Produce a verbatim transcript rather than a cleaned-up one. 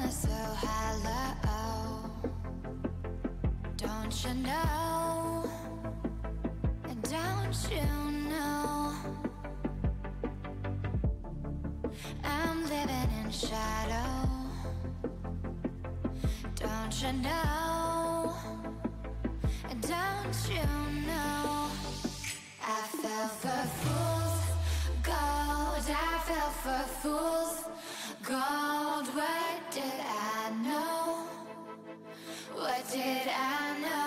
are so hollow. Don't you know? Don't you know? I'm living in shadow. Don't you know? Don't you know? I fell for fools gold. I fell for fools gold. What did I know? What did I know?